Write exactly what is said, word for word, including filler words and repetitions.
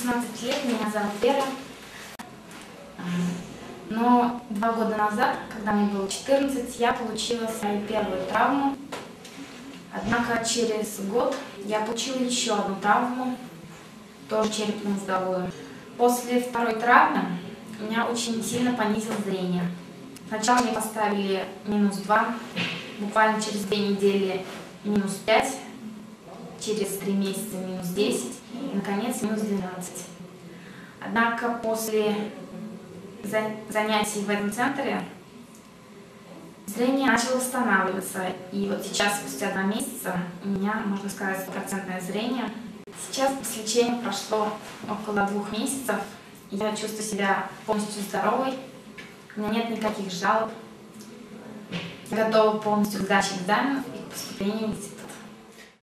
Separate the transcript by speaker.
Speaker 1: шестнадцать лет, меня зовут Вера. Но два года назад, когда мне было четырнадцать, я получила свою первую травму. Однако через год я получила еще одну травму, тоже черепно-мозговую. После второй травмы у меня очень сильно понизилось зрение. Сначала мне поставили минус два, буквально через две недели минус пять, через три месяца минус десять и, наконец, минус двенадцать. Однако после занятий в этом центре зрение начало восстанавливаться, и вот сейчас, спустя два месяца, у меня, можно сказать, стопроцентное зрение. Сейчас после лечения прошло около двух месяцев, и я чувствую себя полностью здоровой, у меня нет никаких жалоб, я готова полностью к сдаче экзаменов и к поступлению в